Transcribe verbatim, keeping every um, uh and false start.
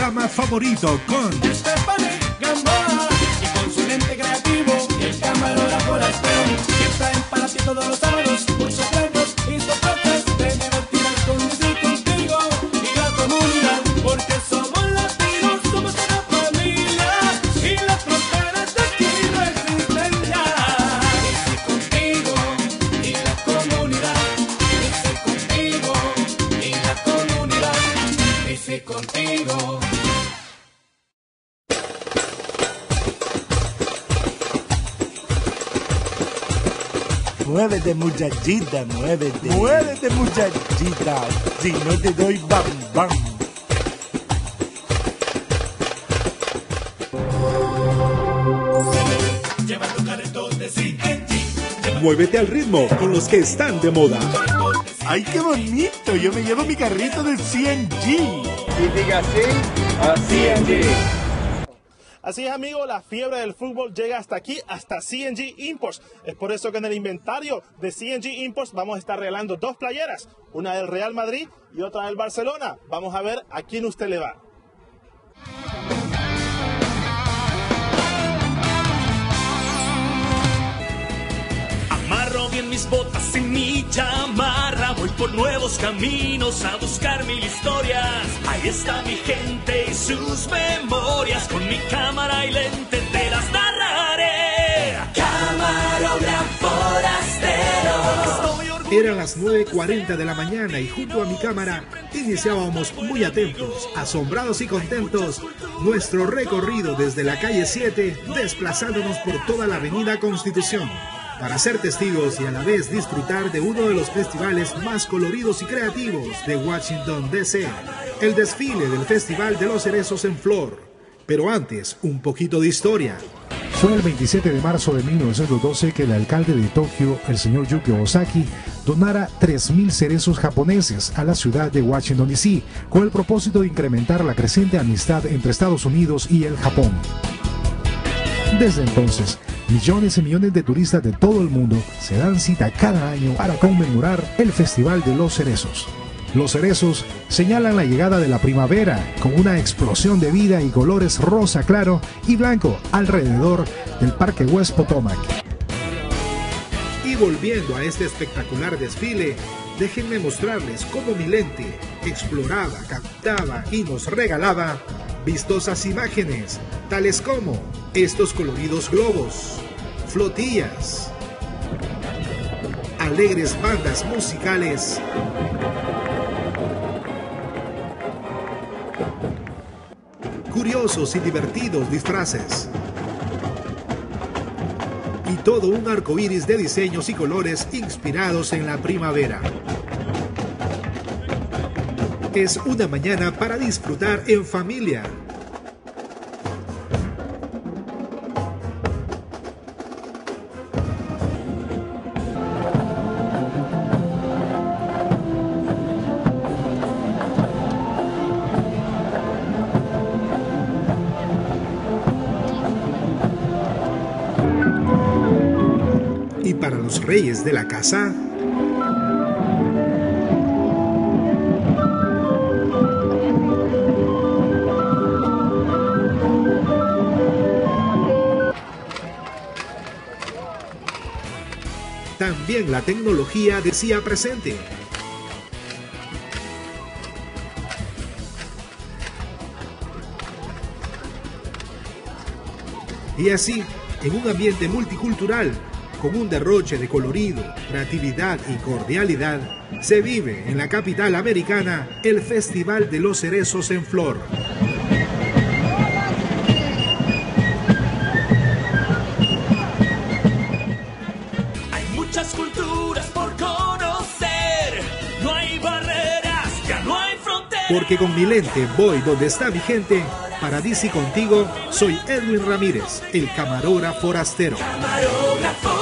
programa favorito con Estefany Gamboa y con su lente creativo y el camarógrafo forastero que traen para ti todos los sábados muchos platos y sorpresas de divertirás con Disney contigo y la comunidad, porque somos latinos, somos una familia y las fronteras de aquí no existen ya. Disney contigo y la comunidad, Disney contigo y la comunidad, Disney contigo. Muévete muchachita, muévete. Muévete muchachita, si no te doy bam bam. Lleva tu carrito de C N G. Muévete al ritmo con los que están de moda. ¡Ay, qué bonito! Yo me llevo mi carrito de C N G. Y diga así, a C N G. Así es, amigo, la fiebre del fútbol llega hasta aquí, hasta C N G Imports. Es por eso que en el inventario de C N G Imports vamos a estar regalando dos playeras, una del Real Madrid y otra del Barcelona. Vamos a ver a quién usted le va. Amarro bien mis botas y mi chamarra, voy por nuevos caminos a buscar mil historias. Ahí está mi gente y sus memorias, con mi cámara y lente te las narraré. Camarógrafo forastero. Eran las nueve cuarenta de la mañana y junto a mi cámara iniciábamos muy atentos, asombrados y contentos nuestro recorrido desde la calle siete, desplazándonos por toda la avenida Constitución, para ser testigos y a la vez disfrutar de uno de los festivales más coloridos y creativos de Washington, D C, el desfile del Festival de los Cerezos en Flor. Pero antes, un poquito de historia. Fue el veintisiete de marzo de mil novecientos doce que el alcalde de Tokio, el señor Yukio Ozaki, donara tres mil cerezos japoneses a la ciudad de Washington, D C, con el propósito de incrementar la creciente amistad entre Estados Unidos y el Japón. Desde entonces, millones y millones de turistas de todo el mundo se dan cita cada año para conmemorar el Festival de los Cerezos. Los cerezos señalan la llegada de la primavera con una explosión de vida y colores rosa claro y blanco alrededor del Parque West Potomac. Y volviendo a este espectacular desfile, déjenme mostrarles cómo mi lente exploraba, captaba y nos regalaba vistosas imágenes, tales como estos coloridos globos, flotillas, alegres bandas musicales, curiosos y divertidos disfraces, y todo un arco iris de diseños y colores inspirados en la primavera. Es una mañana para disfrutar en familia. Y para los reyes de la casa, también la tecnología decía presente. Y así, en un ambiente multicultural, con un derroche de colorido, creatividad y cordialidad, se vive en la capital americana el Festival de los Cerezos en Flor. Hay muchas culturas por conocer, no hay barreras, ya no hay fronteras. Porque con mi lente voy donde está mi gente. Para D C Contigo, soy Edwin Ramírez, el camarógrafo forastero. Camarógrafo